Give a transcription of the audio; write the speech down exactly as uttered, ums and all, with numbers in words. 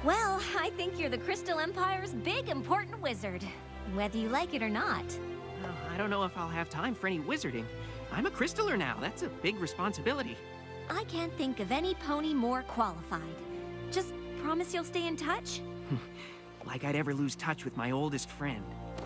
Well, I think you're the Crystal Empire's big, important wizard. Whether you like it or not. Oh, I don't know if I'll have time for any wizarding. I'm a crystaller now. That's a big responsibility. I can't think of any pony more qualified. Just promise you'll stay in touch? Like I'd ever lose touch with my oldest friend.